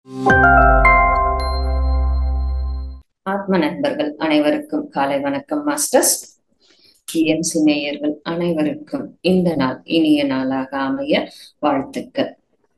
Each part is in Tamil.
ஆத்ம நண்பர்கள் அனைவருக்கும் காலை வணக்கம் மாஸ்டர்ஸ். டிஎம்சி நேயர்கள் அனைவருக்கும் இந்த நாள் இனிய நாளாக அமைய வாழ்த்துக்கள்.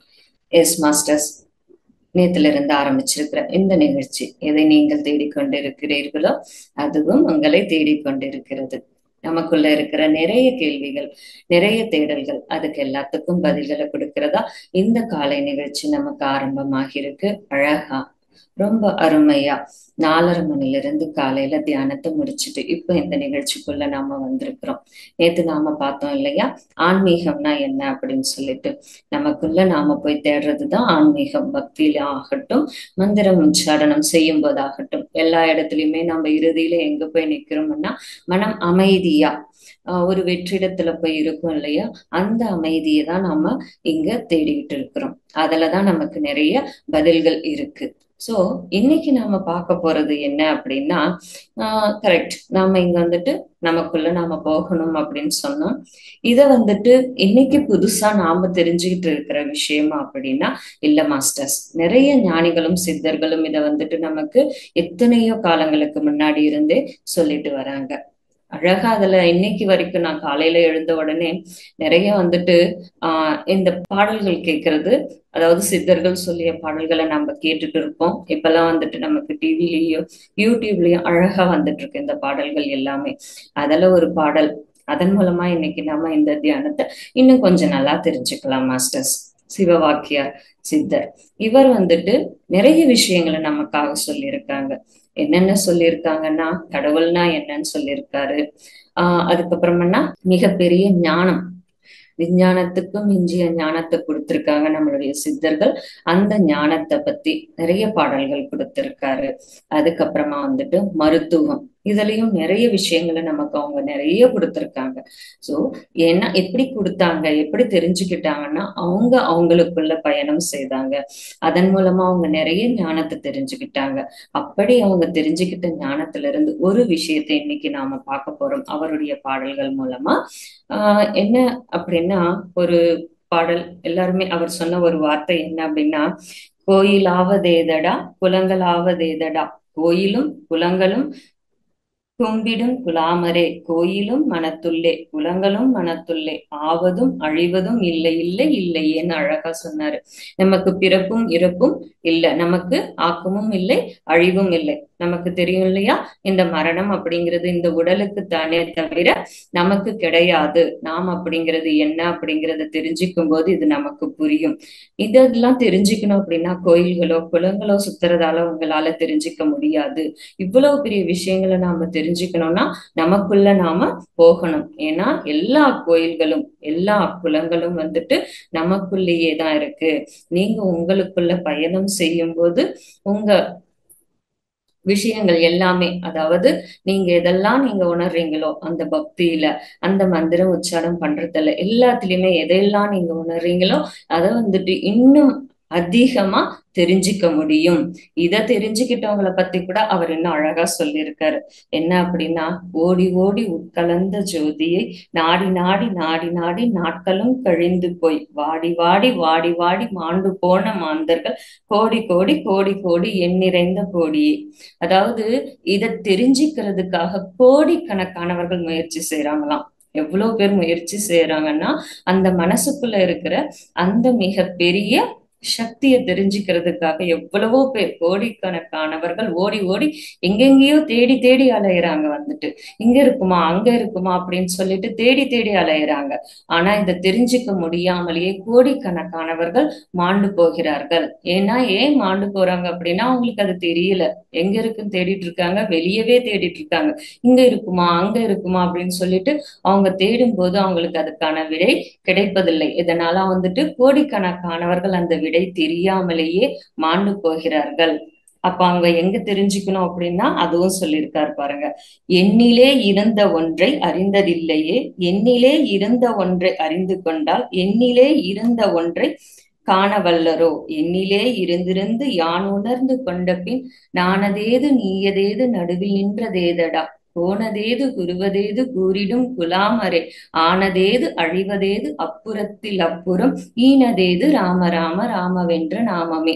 எஸ் மாஸ்டர்ஸ், நேத்திலிருந்து ஆரம்பிச்சிருக்கிற இந்த நிகழ்ச்சி எதை நீங்கள் தேடிக்கொண்டிருக்கிறீர்களோ அதுவும் உங்களை தேடிக்கொண்டிருக்கிறது. நமக்குள்ள இருக்கிற நிறைய கேள்விகள், நிறைய தேடல்கள், அதுக்கு எல்லாத்துக்கும் பதில்களை கொடுக்கிறதா இந்த காலை நிகழ்ச்சி நமக்கு ஆரம்பமாகி இருக்கு. அழகா, ரொம்ப அருமையா 4:30 மணிலிருந்து காலையில தியானத்தை முடிச்சுட்டு இப்ப இந்த நிகழ்ச்சிக்குள்ள நாம வந்திருக்கிறோம். நேத்து நாம பார்த்தோம் இல்லையா, ஆன்மீகம்னா என்ன அப்படின்னு சொல்லிட்டு. நமக்குள்ள நாம போய் தேடுறதுதான் ஆன்மீகம். பக்தியில ஆகட்டும், மந்திரம் உச்சாரணம் செய்யும் போதாகட்டும், எல்லா இடத்துலயுமே நம்ம இறுதியில எங்க போய் நிக்கிறோம்னா மனம் அமைதியா ஒரு வெற்றிடத்துல போய் இருக்கும் இல்லையா, அந்த அமைதியை தான் நாம இங்க தேடிக்கிட்டு இருக்கிறோம். அதுலதான் நமக்கு நிறைய பதில்கள் இருக்கு. சோ இன்னைக்கு நாம பார்க்க போறது என்ன அப்படின்னா, கரெக்ட், நாம இங்க வந்துட்டு நமக்குள்ள நாம போகணும் அப்படின்னு சொன்னோம். இத வந்துட்டு இன்னைக்கு புதுசா நாம தெரிஞ்சுக்கிட்டு இருக்கிற விஷயமா அப்படின்னா இல்ல மாஸ்டர்ஸ். நிறைய ஞானிகளும் சித்தர்களும் இத வந்துட்டு நமக்கு எத்தனையோ காலங்களுக்கு முன்னாடி இருந்தே சொல்லிட்டு வராங்க. அழகா அதுல இன்னைக்கு வரைக்கும் நான் காலையில எழுந்த உடனே நிறைய வந்துட்டு இந்த பாடல்கள் கேட்கறது, அதாவது சித்தர்கள் சொல்லிய பாடல்களை நம்ம கேட்டுட்டு இருப்போம். இப்பெல்லாம் வந்துட்டு நமக்கு டிவிலயும் யூடியூப்லயும் அழகா வந்துட்டு இருக்கு இந்த பாடல்கள் எல்லாமே. அதுல ஒரு பாடல், அதன் மூலமா இன்னைக்கு நாம இந்த தியானத்தை இன்னும் கொஞ்சம் நல்லா தெரிஞ்சுக்கலாம் மாஸ்டர்ஸ். சிவவாக்கியார் சித்தர் இவர் வந்துட்டு நிறைய விஷயங்களை நமக்காக சொல்லியிருக்காங்க. என்னென்ன சொல்லியிருக்காங்கன்னா, கடவுள்னா என்னன்னு சொல்லியிருக்காரு. அதுக்கப்புறமா மிகப்பெரிய ஞானம், விஞ்ஞானத்துக்கும் மிஞ்சிய ஞானத்தை கொடுத்திருக்காங்க நம்மளுடைய சித்தர்கள். அந்த ஞானத்தை பத்தி நிறைய பாடல்கள் கொடுத்திருக்காரு. அதுக்கப்புறமா வந்துட்டு மருத்துவம், இதுலயும் நிறைய விஷயங்களை நமக்கு அவங்க நிறைய கொடுத்திருக்காங்க. சோ ஏன்னா எப்படி கொடுத்தாங்க, எப்படி தெரிஞ்சுக்கிட்டாங்கன்னா அவங்க அவங்களுக்குள்ள பயணம் செய்தாங்க. அதன் மூலமா அவங்க நிறைய ஞானத்தை தெரிஞ்சுக்கிட்டாங்க. அப்படி அவங்க தெரிஞ்சுக்கிட்ட ஞானத்துல இருந்து ஒரு விஷயத்தை இன்னைக்கு நாம பார்க்க போறோம் அவருடைய பாடல்கள் மூலமா. என்ன அப்படின்னா, ஒரு பாடல் எல்லாருமே அவர் சொன்ன ஒரு வார்த்தை என்ன அப்படின்னா, கோயிலாவதேதடா குலங்களாவதேதடா, கோயிலும் குலங்களும் கும்பிடும் குலாமரே, கோயிலும் மனத்துள்ளே குலங்களும் மனத்துள்ளே, ஆவதும் அழிவதும் இல்லை இல்லை இல்லையேன்னு அழகா சொன்னாரு. நமக்கு பிறப்பும் இறப்பும் இல்லை, நமக்கு ஆக்கமும் இல்லை அழிவும் இல்லை. நமக்கு தெரியும் இல்லையா, இந்த மரணம் அப்படிங்கிறது இந்த உடலுக்கு தானே தவிர நமக்கு கிடையாது. நாம் அப்படிங்கிறது என்ன அப்படிங்கிறத தெரிஞ்சுக்கும் போது இது நமக்கு புரியும். இதெல்லாம் தெரிஞ்சுக்கணும் அப்படின்னா கோயில்களோ குளங்களோ சுத்துறதால உங்களால தெரிஞ்சுக்க முடியாது. இவ்வளவு பெரிய விஷயங்களை நாம தெரிஞ்சுக்கணும்னா நமக்குள்ள நாம போகணும். ஏன்னா எல்லா கோயில்களும் எல்லா குலங்களும் வந்துட்டு நமக்குள்ளேயே தான் இருக்கு. நீங்க உங்களுக்குள்ள பயணம் செய்யும் போது உங்க விஷயங்கள் எல்லாமே, அதாவது நீங்க எதெல்லாம் நீங்க உணர்றீங்களோ அந்த பக்தியில, அந்த மந்திரம் உச்சாரம் பண்றதுல எல்லாத்துலயுமே எதையெல்லாம் நீங்க உணர்றீங்களோ அதை வந்துட்டு இன்னும் அதிகமா தெரிஞ்சுக்க முடியும். இதை தெரிஞ்சுக்கிட்டவங்களை பத்தி கூட அவர் இன்னும் அழகா சொல்லியிருக்காரு. என்ன அப்படின்னா, ஓடி ஓடி உட்கலந்த ஜோதியை நாடி நாடி நாடி நாடி நாட்களும் கழிந்து போய் வாடி வாடி வாடி வாடி மாண்டு போன மாந்தர்கள் கோடி கோடி கோடி கோடி எண் நிறைந்த கோடியே. அதாவது இதை தெரிஞ்சுக்கிறதுக்காக கோடிக்கணக்கானவர்கள் முயற்சி செய்யறாங்களாம். எவ்வளவு பேர் முயற்சி செய்யறாங்கன்னா, அந்த மனசுக்குள்ள இருக்கிற அந்த மிக பெரிய சக்தியை தெரிஞ்சுக்கிறதுக்காக எவ்வளவோ பேர், கோடிக்கணக்கானவர்கள் ஓடி ஓடி எங்கெங்கேயோ தேடி தேடி அலையிறாங்க. வந்துட்டு இங்க இருக்குமா அங்க இருக்குமா அப்படின்னு சொல்லிட்டு தேடி தேடி அலையிறாங்க. ஆனா இதை தெரிஞ்சுக்க முடியாமலேயே கோடிக்கணக்கானவர்கள் மாண்டு போகிறார்கள். ஏன்னா ஏன் மாண்டு போறாங்க அப்படின்னா, அவங்களுக்கு அது தெரியல. எங்க இருக்குன்னு தேடிட்டு இருக்காங்க, வெளியவே தேடிட்டு இருக்காங்க. இங்க இருக்குமா அங்க இருக்குமா அப்படின்னு சொல்லிட்டு அவங்க தேடும் போது அவங்களுக்கு அதுக்கான விடை கிடைப்பதில்லை. இதனால வந்துட்டு கோடிக்கணக்கானவர்கள் அந்த விடை தெரியாமலேயே மாண்டு போகிறார்கள். அப்ப அவங்க எங்க தெரிஞ்சுக்கணும் அப்படின்னா அதுவும் சொல்லியிருக்காரு பாருங்க. எண்ணிலே இருந்த ஒன்றை அறிந்ததில்லையே, எண்ணிலே இருந்த ஒன்றை அறிந்து கொண்டால் எண்ணிலே இருந்த ஒன்றை காண வல்லரோ, எண்ணிலே இருந்திருந்து யான் உணர்ந்து கொண்ட பின் நானதேது நீயதேது நடுவில் நின்றதேதடா, போனதேது குருவதேது கூறிடும் குலாமரே, ஆனதேது அழிவதேது அப்புறத்தில் அப்புறம் ஈனதேது ராம ராம ராமவென்ற நாமமே.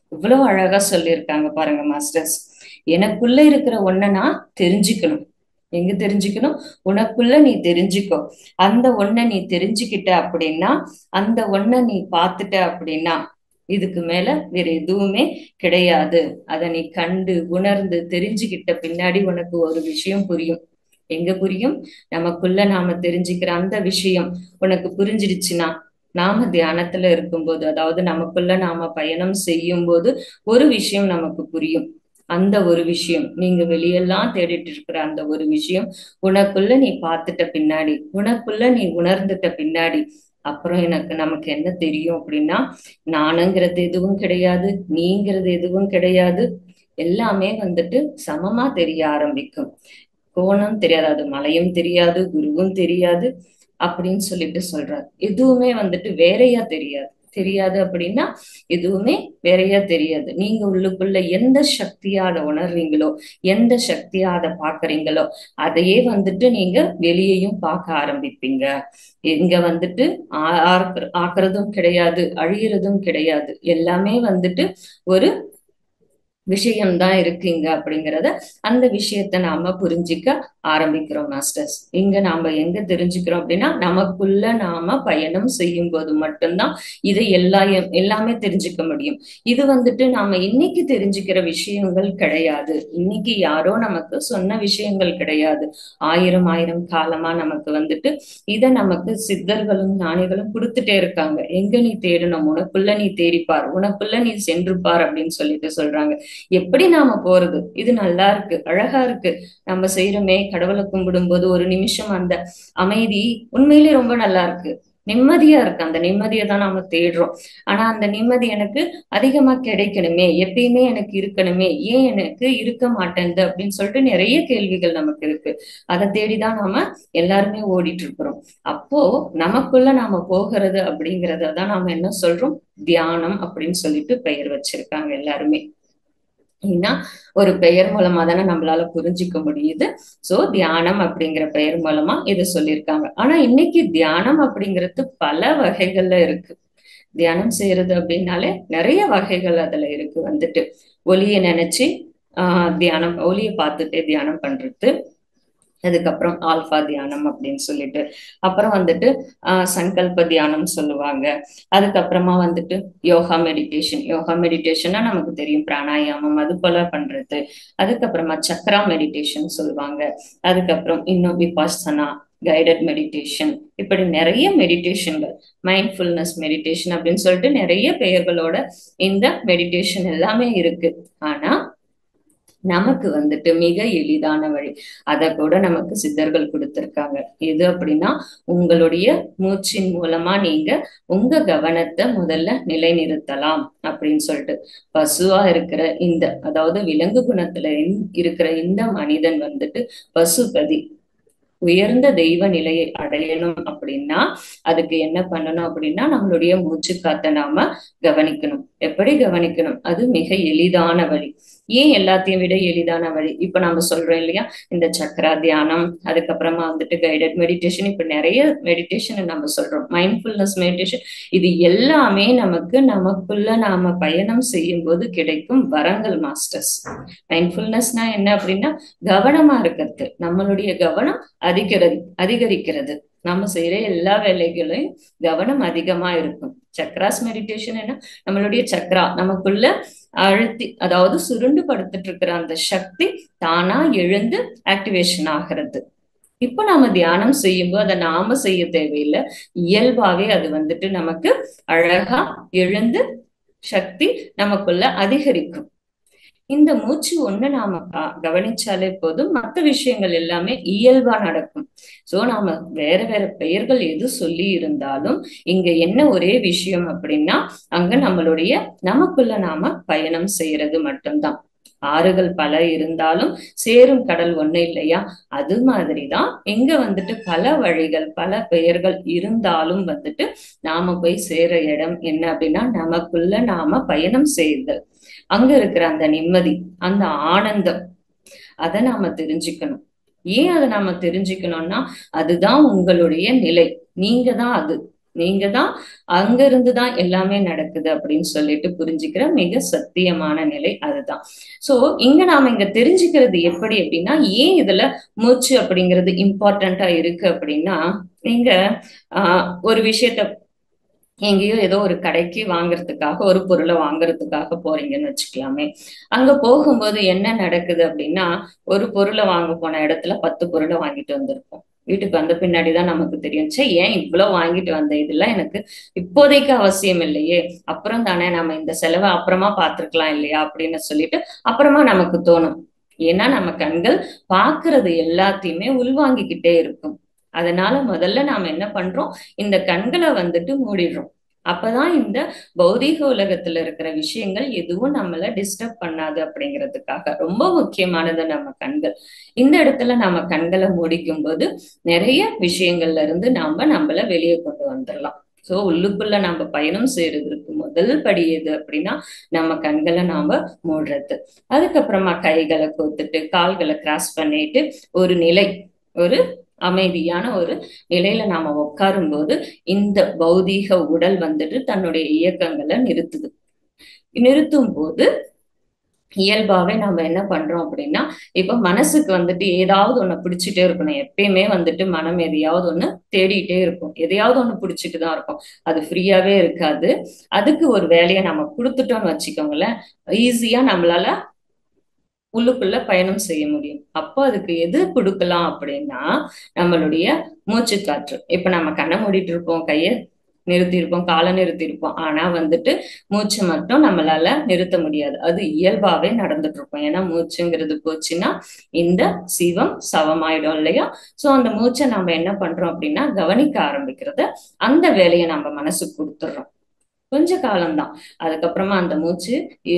இவ்வளவு அழகா சொல்லியிருக்காங்க பாருங்க மாஸ்டர்ஸ். எனக்குள்ள இருக்கிற ஒன்ன நான் தெரிஞ்சுக்கணும். எங்க தெரிஞ்சுக்கணும்? உனக்குள்ள நீ தெரிஞ்சுக்கோ. அந்த ஒன்ன நீ தெரிஞ்சுக்கிட்ட அப்படின்னா, அந்த ஒன்ன நீ பார்த்துட்ட அப்படின்னா, இதுக்கு மேல வேற எதுவுமே கிடையாது. அதை நீ கண்டு உணர்ந்து தெரிஞ்சுக்கிட்ட பின்னாடி உனக்கு ஒரு விஷயம் புரியும். எங்க புரியும்? நமக்குள்ள நாம தெரிஞ்சுக்கிற அந்த விஷயம் உனக்கு புரிஞ்சிடுச்சுன்னா, நாம தியானத்துல இருக்கும்போது, அதாவது நமக்குள்ள நாம பயணம் செய்யும் போது ஒரு விஷயம் நமக்கு புரியும். அந்த ஒரு விஷயம், நீங்க வெளியெல்லாம் தேடிட்டு இருக்கிற அந்த ஒரு விஷயம் உனக்குள்ள நீ பார்த்துட்ட பின்னாடி, உனக்குள்ள நீ உணர்ந்துட்ட பின்னாடி, அப்புறம் நமக்கு என்ன தெரியும் அப்படின்னா, நானுங்கிறது எதுவும் கிடையாது, நீங்கிறது எதுவும் கிடையாது. எல்லாமே வந்துட்டு சமமா தெரிய ஆரம்பிக்கும். கோணம் தெரியாது, அது மலையும் தெரியாது, குருவும் தெரியாது அப்படின்னு சொல்லிட்டு சொல்றாரு. எதுவுமே வந்துட்டு வேறையா தெரியாது. தெரியாது அப்படின்னா எதுவுமே வேறையா தெரியாது. நீங்க உள்ளுக்குள்ள எந்த சக்தியா அதை உணர்றீங்களோ, எந்த சக்தியா அதை பாக்குறீங்களோ, அதையே வந்துட்டு நீங்க வெளியையும் பார்க்க ஆரம்பிப்பீங்க. இங்க வந்துட்டு ஆக்குறதும் கிடையாது, அழியறதும் கிடையாது. எல்லாமே வந்துட்டு ஒரு விஷயம்தான் இருக்குங்க அப்படிங்கிறத, அந்த விஷயத்த நாம புரிஞ்சிக்க ஆரம்பிக்கிறோம் மாஸ்டர்ஸ். இங்க நாம எங்க தெரிஞ்சுக்கிறோம் அப்படின்னா, நமக்குள்ள நாம பயணம் செய்யும் போது மட்டும்தான் இதை எல்லாமே தெரிஞ்சுக்க முடியும். இது வந்துட்டு நாம இன்னைக்கு தெரிஞ்சுக்கிற விஷயங்கள் கிடையாது. இன்னைக்கு யாரோ நமக்கு சொன்ன விஷயங்கள் கிடையாது. ஆயிரம் ஆயிரம் காலமா நமக்கு வந்துட்டு இதை நமக்கு சித்தர்களும் ஞானிகளும் கொடுத்துட்டே இருக்காங்க. எங்க நீ தேடணும்? உனக்குள்ள நீ தேடிப்பார், உனக்குள்ள நீ சென்றுப்பார் அப்படின்னு சொல்லிட்டு சொல்றாங்க. எப்படி நாம போறது? இது நல்லா இருக்கு, அழகா இருக்கு. நம்ம செய்யறோமே, கடவுளை கும்பிடும் போது ஒரு நிமிஷம் அந்த அமைதி உண்மையிலே ரொம்ப நல்லா இருக்கு, நிம்மதியா இருக்கு. அந்த நிம்மதியை தான் நாம தேடுறோம். ஆனா அந்த நிம்மதி எனக்கு அதிகமா கிடைக்கணுமே, எப்பயுமே எனக்கு இருக்கணுமே, ஏன் எனக்கு இருக்க மாட்டேங்குது அப்படின்னு சொல்லிட்டு நிறைய கேள்விகள் நமக்கு இருக்கு. அதை தேடிதான் நாம எல்லாருமே ஓடிட்டு இருக்கிறோம். அப்போ நமக்குள்ள நாம போகிறது அப்படிங்கிறத தான் நாம என்ன சொல்றோம்? தியானம் அப்படின்னு சொல்லிட்டு பெயர் வச்சிருக்காங்க எல்லாருமே. ஏன்னா ஒரு பெயர் மூலமா தானே நம்மளால புரிஞ்சிக்க முடியுது. சோ தியானம் அப்படிங்கிற பெயர் மூலமா இதை சொல்லியிருக்காங்க. ஆனா இன்னைக்கு தியானம் அப்படிங்கிறது பல வகைகள்ல இருக்கு. தியானம் செய்யறது அப்படின்னாலே நிறைய வகைகள் அதுல இருக்கு. வந்துட்டு ஒலியை நினைச்சு தியானம், ஒலியை பார்த்துட்டே தியானம் பண்றது. அதுக்கப்புறம் ஆல்பா தியானம் அப்படின்னு சொல்லிட்டு, அப்புறம் வந்துட்டு சங்கல்ப தியானம் சொல்லுவாங்க. அதுக்கப்புறமா வந்துட்டு யோகா மெடிடேஷன். யோகா மெடிடேஷன்னா நமக்கு தெரியும், பிராணாயாமம் அது போல பண்றது. அதுக்கப்புறமா சக்ரா மெடிடேஷன் சொல்லுவாங்க. அதுக்கப்புறம் இன்னும் விபாசனா, கைடட் மெடிடேஷன், இப்படி நிறைய மெடிடேஷன்கள், மைண்ட்ஃபுல்னஸ் மெடிடேஷன் அப்படின்னு சொல்லிட்டு நிறைய பெயர்களோட இந்த மெடிடேஷன் எல்லாமே இருக்கு. ஆனா நமக்கு வந்துட்டு மிக எளிதான வழி, அதை கூட நமக்கு சித்தர்கள் கொடுத்திருக்காங்க. எது அப்படின்னா, உங்களுடைய மூச்சின் மூலமா நீங்க உங்க கவனத்தை முதல்ல நிலைநிறுத்தலாம் அப்படின்னு சொல்லிட்டு. பசுவா இருக்கிற இந்த, அதாவது விலங்கு குணத்துல இருக்கிற இந்த மனிதன் வந்துட்டு பசுபதி, உயர்ந்த தெய்வ நிலையை அடையணும் அப்படின்னா அதுக்கு என்ன பண்ணணும் அப்படின்னா, நம்மளுடைய மூச்சு காத்த நாம கவனிக்கணும். எப்படி கவனிக்கணும்? அது மிக எளிதான வழி. ஏன் எல்லாத்தையும் விட எளிதான வழி? இப்ப நம்ம சொல்றோம் இல்லையா, இந்த சக்கரா தியானம், அதுக்கப்புறமா வந்துட்டு கைடட் மெடிடேஷன், இப்ப நிறைய மெடிடேஷன் நம்ம சொல்றோம், மைண்ட்ஃபுல்னஸ் மெடிடேஷன். இது எல்லாமே நமக்குள்ள நாம பயணம் செய்யும் போது கிடைக்கும் வரங்கள் மாஸ்டர்ஸ். மைண்ட்ஃபுல்னஸ்னா என்ன அப்படின்னா, கவனமா இருக்கிறது. நம்மளுடைய கவனம் அதிகரிக்கிறது. நம்ம செய்யற எல்லா வேலைகளையும் கவனம் அதிகமா இருக்கும். சக்ராஸ் மெடிடேஷன் என்ன? நம்மளுடைய சக்ரா நமக்குள்ள அழுத்தி, அதாவது சுருண்டு படுத்துட்டு இருக்கிற அந்த சக்தி தானா எழுந்து ஆக்டிவேஷன் ஆகிறது. இப்போ நாம தியானம் செய்யும்போது அதை நாம செய்ய தேவையில்லை, இயல்பாவே அது வந்துட்டு நமக்கு அழகா எழுந்து சக்தி நமக்குள்ள அதிகரிக்கும். இந்த மூச்சு ஒண்ணு நாம கவனிச்சாலே போதும், மற்ற விஷயங்கள் எல்லாமே இயல்பா நடக்கும். சோ நாம வேற வேற பெயர்கள் எது சொல்லி இருந்தாலும் இங்க என்ன ஒரே விஷயம் அப்படின்னா, அங்க நமக்குள்ள நாம பயணம் செய்யறது மட்டும்தான். ஆறுகள் பல இருந்தாலும் சேரும் கடல் ஒண்ணு இல்லையா? அது மாதிரிதான் எங்க வந்துட்டு பல வழிகள் பல பெயர்கள் இருந்தாலும் வந்துட்டு நாம போய் சேர இடம் என்ன அப்படின்னா, நமக்குள்ள நாம பயணம் செய்தல். அங்க இருக்கிற அந்த நிம்மதி, அந்த ஆனந்தம், அதை நாம தெரிஞ்சுக்கணும். ஏன் அதை நாம தெரிஞ்சுக்கணும்னா, அதுதான் உங்களுடைய நிலை. நீங்க தான் அது. நீங்க தான் அங்க இருந்துதான் எல்லாமே நடக்குது அப்படின்னு சொல்லிட்டு புரிஞ்சுக்கிற மிக சத்தியமான நிலை அதுதான். சோ இங்க தெரிஞ்சுக்கிறது எப்படி அப்படின்னா, ஏன் இதுல மூச்சு அப்படிங்கிறது இம்பார்ட்டண்டா இருக்கு அப்படின்னா, நீங்க ஒரு விஷயத்த எங்கேயோ ஏதோ ஒரு கடைக்கு வாங்குறதுக்காக ஒரு பொருளை வாங்குறதுக்காக போறீங்கன்னு வச்சுக்கலாமே. அங்க போகும்போது என்ன நடக்குது அப்படின்னா, ஒரு பொருளை வாங்க போன இடத்துல 10 பொருளை வாங்கிட்டு வந்திருப்போம். வீட்டுக்கு வந்த பின்னாடிதான் நமக்கு தெரியும், சே ஏன் இவ்வளவு வாங்கிட்டு வந்த, இதெல்லாம் எனக்கு இப்போதைக்கு அவசியம் இல்லையே, அப்புறம் தானே நம்ம இந்த செலவை அப்புறமா பார்த்திருக்கலாம் இல்லையா அப்படின்னு சொல்லிட்டு அப்புறமா நமக்கு தோணும். ஏன்னா நம்ம கண்கள் பார்க்கிறது எல்லாத்தையுமே உள்வாங்கிக்கிட்டே இருக்கும். அதனால முதல்ல நாம என்ன பண்றோம், இந்த கண்களை மூடிடுறோம். அப்பதான் இந்த பௌதீக உலகத்துல இருக்கிற விஷயங்கள் எதுவும் நம்மள டிஸ்டர்ப் பண்ணாது அப்படிங்கிறதுக்காக ரொம்ப முக்கியமானது நம்ம கண்கள். இந்த இடத்துல நம்ம கண்களை மூடிக்கும் போது நிறைய விஷயங்கள்ல இருந்து நம்மள வெளியே கொண்டு வந்துடலாம். சோ உள்ளுக்குள்ள நம்ம பயணம் செய்யறதுக்கு முதல் படி எது அப்படின்னா, நம்ம கண்களை மூடுறது. அதுக்கப்புறமா கைகளை கோத்துட்டு கால்களை கிராஸ் பண்ணிட்டு ஒரு நிலை, ஒரு அமைதியான ஒரு நிலையில நாம உட்காரும் போது இந்த பௌதீக உடல் தன்னுடைய இயக்கங்களை நிறுத்தும் போது இயல்பாவே நம்ம என்ன பண்றோம் அப்படின்னா, இப்ப மனசுக்கு ஏதாவது ஒண்ணு பிடிச்சிட்டே இருக்கணும். எப்பயுமே மனம் எதையாவது ஒண்ணு தேடிட்டே இருக்கும், எதையாவது ஒண்ணு பிடிச்சிட்டு தான் இருக்கும். அது ஃப்ரீயாவே இருக்காது. அதுக்கு ஒரு வேலையை நம்ம கொடுத்துட்டோம்னு வச்சுக்கோங்களேன், ஈஸியா நம்மளால உள்ளுக்குள்ள பயணம் செய்ய முடியும். அப்போ அதுக்கு எது கொடுக்கலாம் அப்படின்னா, நம்மளுடைய மூச்சு காற்று. இப்ப நம்ம கண்ணை மூடிட்டு இருப்போம், கையை நிறுத்தியிருப்போம், காலை நிறுத்தியிருப்போம். ஆனா மூச்சு மட்டும் நம்மளால நிறுத்த முடியாது. அது இயல்பாவே நடந்துட்டு இருக்கும். ஏன்னா மூச்சுங்கிறது போச்சுன்னா இந்த சிவம் சவமாயிடும் இல்லையா? சோ அந்த மூச்சை நம்ம என்ன பண்றோம் அப்படின்னா, கவனிக்க ஆரம்பிக்கிறத, அந்த வேலையை நம்ம மனசுக்கு கொடுத்துடுறோம். கொஞ்ச காலம்தான். அதுக்கப்புறமா அந்த மூச்சு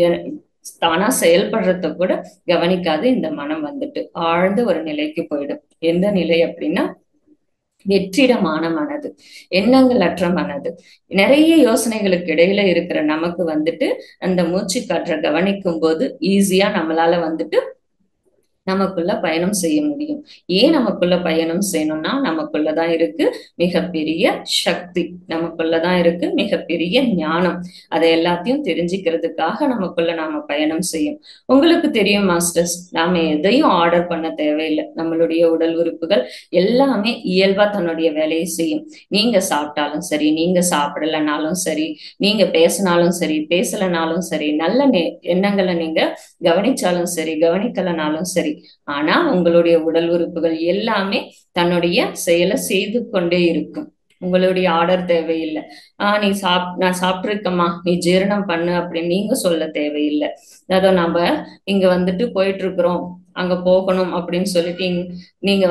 தானா செயல்படுறத கூட கவனிக்காது இந்த மனம் ஆழ்ந்த ஒரு நிலைக்கு போயிடும். எந்த நிலை அப்படின்னா, வெற்றிடமான மனது, எண்ணங்கள் அற்ற மனது. நிறைய யோசனைகளுக்கு இடையில இருக்கிற நமக்கு அந்த மூச்சு காற்றை கவனிக்கும் போது ஈஸியா நம்மளால நமக்குள்ள பயணம் செய்ய முடியும். ஏன் நமக்குள்ள பயணம் செய்யணும்னா, நமக்குள்ளதான் இருக்கு மிகப்பெரிய சக்தி, நமக்குள்ளதான் இருக்கு மிகப்பெரிய ஞானம். அதை எல்லாத்தையும் தெரிஞ்சுக்கிறதுக்காக நமக்குள்ள நாம பயணம் செய்யும். உங்களுக்கு தெரியும் மாஸ்டர்ஸ், நாம எதையும் ஆர்டர் பண்ண தேவையில்லை. நம்மளுடைய உடல் உறுப்புகள் எல்லாமே இயல்பா தன்னுடைய வேலையை செய்யும். நீங்க சாப்பிட்டாலும் சரி, நீங்க சாப்பிடலனாலும் சரி, நீங்க பேசினாலும் சரி, பேசலனாலும் சரி, நல்ல எண்ணங்களை நீங்க கவனிச்சாலும் சரி, கவனிக்கலனாலும் சரி, ஆனா உங்களுடைய உடல் உறுப்புகள் எல்லாமே தன்னுடைய செயலை செய்து கொண்டே இருக்கும். உங்களுடைய ஆர்டர் தேவையில்லை. நீ நான் சாப்பிட்டுருக்கம்மா, நீ ஜீரணம் பண்ணு அப்படின்னு நீங்க சொல்ல தேவையில்லை. அதோ நம்ம இங்க போயிட்டு இருக்கிறோம், அங்க போகணும் அப்படின்னு சொல்லிட்டு நீங்க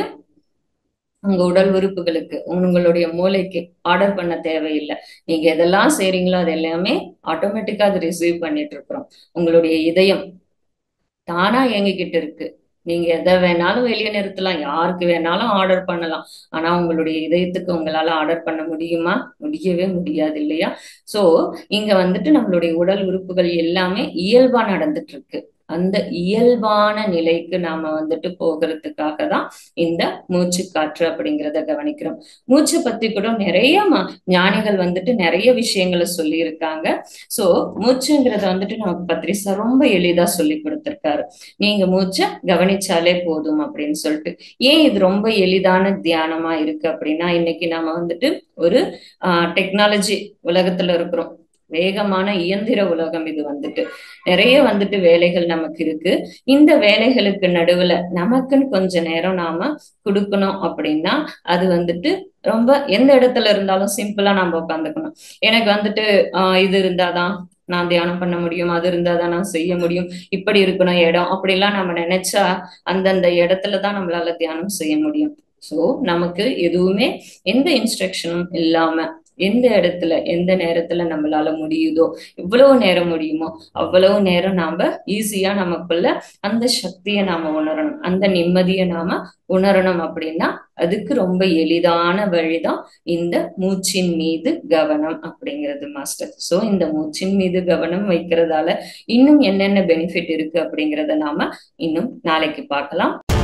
உங்க உடல் உறுப்புகளுக்கு, உங்களுடைய மூளைக்கு ஆர்டர் பண்ண தேவையில்லை. நீங்க எதெல்லாம் செய்றீங்களோ அது எல்லாமே ஆட்டோமேட்டிக்கா அது ரிசீவ் பண்ணிட்டு இருக்கிறோம். உங்களுடைய இதயம் தானா இயங்கிக்கிட்டு இருக்கு. நீங்க எதை வேணாலும் வெளியே நிறுத்தலாம், யாருக்கு வேணாலும் ஆர்டர் பண்ணலாம். ஆனா உங்களுடைய இதயத்துக்கு உங்களால ஆர்டர் பண்ண முடியுமா? முடியவே முடியாது இல்லையா? சோ இங்க நம்மளுடைய உடல் உறுப்புகள் எல்லாமே இயல்பா நடந்துட்டு இருக்கு. அந்த இயல்பான நிலைக்கு நாம போகிறதுக்காக தான் இந்த மூச்சு காற்று அப்படிங்கிறத கவனிக்கிறோம். மூச்சை பத்தி கூட நிறைய ஞானிகள் நிறைய விஷயங்களை சொல்லி இருக்காங்க. சோ மூச்சுங்கிறத நமக்கு பத்ரிசா ரொம்ப எளிதா சொல்லி கொடுத்திருக்காரு. நீங்க மூச்சை கவனிச்சாலே போதும் அப்படின்னு சொல்லிட்டு. ஏன் இது ரொம்ப எளிதான தியானமா இருக்கு அப்படின்னா, இன்னைக்கு நாம ஒரு டெக்னாலஜி உலகத்துல இருக்கிறோம். வேகமான இயந்திர உலகம் இது நிறைய வேலைகள் நமக்கு இருக்கு. இந்த வேலைகளுக்கு நடுவுல நமக்குன்னு கொஞ்ச நேரம் நாம கொடுக்கணும் அப்படின்னா, அது ரொம்ப எந்த இடத்துல இருந்தாலும் சிம்பிளா நம்ம உட்காந்துக்கணும். எனக்கு இது இருந்தாதான் நான் தியானம் பண்ண முடியும், அது இருந்தாதான் நான் செய்ய முடியும், இப்படி இருக்கணும் இடம் அப்படிலாம் நம்ம நினைச்சா அந்தந்த இடத்துலதான் நம்மளால தியானம் செய்ய முடியும். சோ நமக்கு எதுவுமே எந்த இன்ஸ்ட்ரக்ஷனும் இல்லாம எந்த இடத்துல எந்த நேரத்துல நம்மளால முடியுதோ, எவ்வளவு நேரம் முடியுமோ அவ்வளவு நேரம் நாம ஈஸியா நமக்குள்ள அந்த சக்தியை நாம உணரணும், அந்த நிம்மதியை நாம உணரணும். அப்படின்னா அதுக்கு ரொம்ப எளிதான வழிதான் இந்த மூச்சின் மீது கவனம் அப்படிங்கிறது மாஸ்டர். சோ இந்த மூச்சின் மீது கவனம் வைக்கிறதால இன்னும் என்னென்ன பெனிஃபிட் இருக்கு அப்படிங்கிறத நாம இன்னும் நாளைக்கு பார்க்கலாம்.